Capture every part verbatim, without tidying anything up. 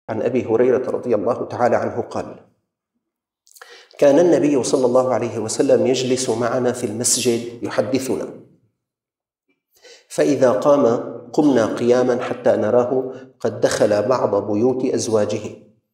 عن أبي هريرة رضي الله تعالى عنه قال: كان النبي صلى الله عليه وسلم يجلس معنا في المسجد يحدثنا، فإذا قام قمنا قياما حتى نراه قد دخل بعض بيوت أزواجه،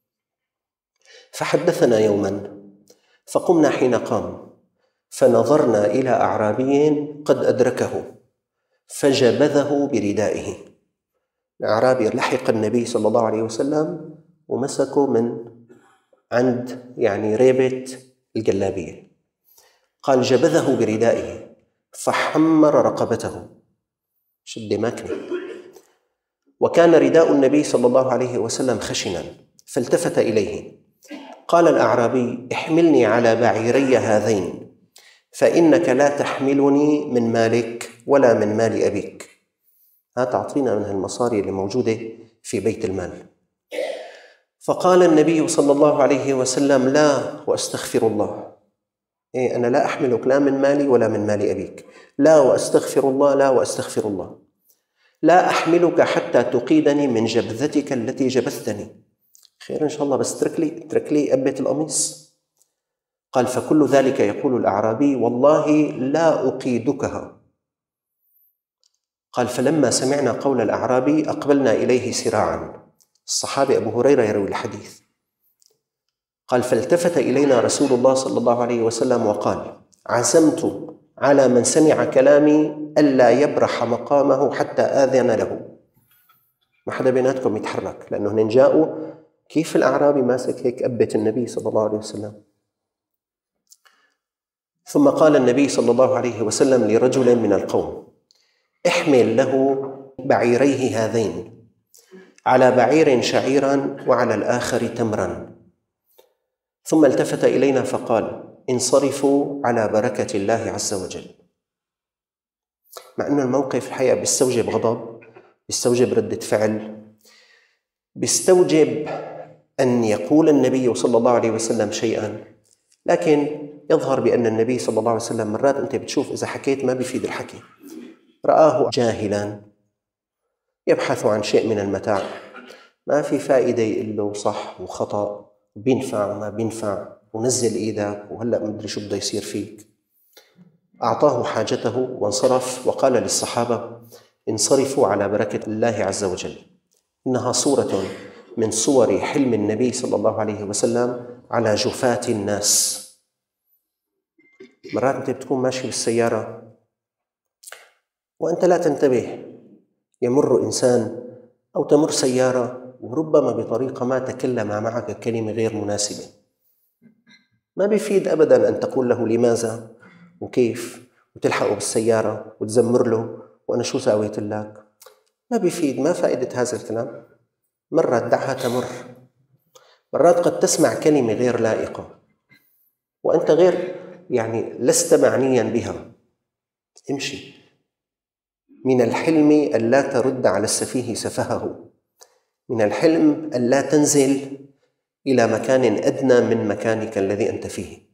فحدثنا يوما فقمنا حين قام فنظرنا إلى أعرابي قد أدركه فجبذه بردائه. الأعرابي لحق النبي صلى الله عليه وسلم ومسكه من عند يعني ريبة الجلابية، قال جبذه بردائه فحمر رقبته، شد ماكنة. وكان رداء النبي صلى الله عليه وسلم خشنا، فالتفت إليه قال الأعرابي: احملني على بعيري هذين، فإنك لا تحملني من مالك ولا من مال أبيك. ها تعطينا من المصاري اللي موجودة في بيت المال. فقال النبي صلى الله عليه وسلم: لا وأستغفر الله، إيه أنا لا أحملك لا من مالي ولا من مال أبيك، لا وأستغفر الله، لا وأستغفر الله، لا أحملك حتى تقيدني من جبذتك التي جبثتني. خير إن شاء الله، بس ترك لي ترك لي أبة القميص. قال: فكل ذلك يقول الأعرابي: والله لا أقيدكها. قال: فلما سمعنا قول الأعرابي أقبلنا إليه سراعا. الصحابي أبو هريرة يروي الحديث. قال: فالتفت إلينا رسول الله صلى الله عليه وسلم وقال: عزمت على من سمع كلامي ألا يبرح مقامه حتى آذن له. ما حدا بيناتكم يتحرك، لأنه هن جاءوا كيف الأعرابي ماسك هيك أبة النبي صلى الله عليه وسلم. ثم قال النبي صلى الله عليه وسلم لرجل من القوم: احمل له بعيريه هذين، على بعير شعيرا وعلى الآخر تمرا. ثم التفت إلينا فقال: انصرفوا على بركة الله عز وجل. مع أن الموقف الحقيقة بيستوجب غضب، بيستوجب ردة فعل، بيستوجب أن يقول النبي صلى الله عليه وسلم شيئا، لكن يظهر بأن النبي صلى الله عليه وسلم مرات أنت بتشوف إذا حكيت ما بيفيد الحكي، رآه جاهلا يبحث عن شيء من المتاع، ما في فائدة يقول له صح وخطأ، بينفع وما بينفع، ونزل إيدك وهلأ مدري شو بده يصير فيك. أعطاه حاجته وانصرف وقال للصحابة: انصرفوا على بركة الله عز وجل. إنها صورة من صور حلم النبي صلى الله عليه وسلم على جفاة الناس. مرات أنت بتكون ماشي بالسيارة وأنت لا تنتبه، يمر إنسان أو تمر سيارة وربما بطريقة ما تكلم معك كلمة غير مناسبة. ما بيفيد أبداً أن تقول له لماذا وكيف وتلحقه بالسيارة وتزمر له وأنا شو سويت لك. ما بيفيد، ما فائدة هذا الكلام. مرات دعها تمر. مرات قد تسمع كلمة غير لائقة وأنت غير يعني لست معنياً بها، امشي. من الحلم ألا ترد على السفيه سفهه، من الحلم ألا تنزل إلى مكان أدنى من مكانك الذي أنت فيه.